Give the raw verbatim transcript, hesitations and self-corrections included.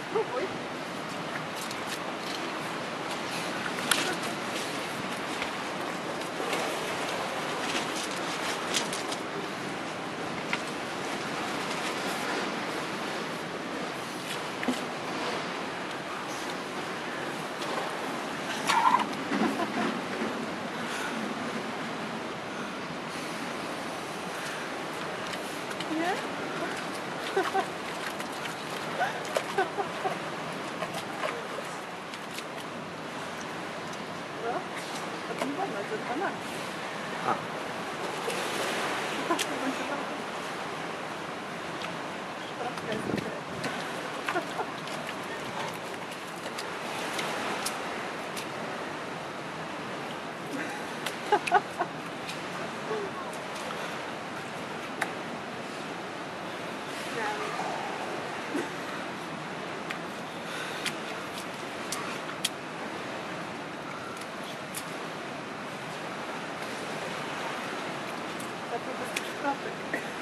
Spróbuj. Nie? No, a to nie wolno, to dwana. A. Szprachka jest okej. Tak po prostu szprachek.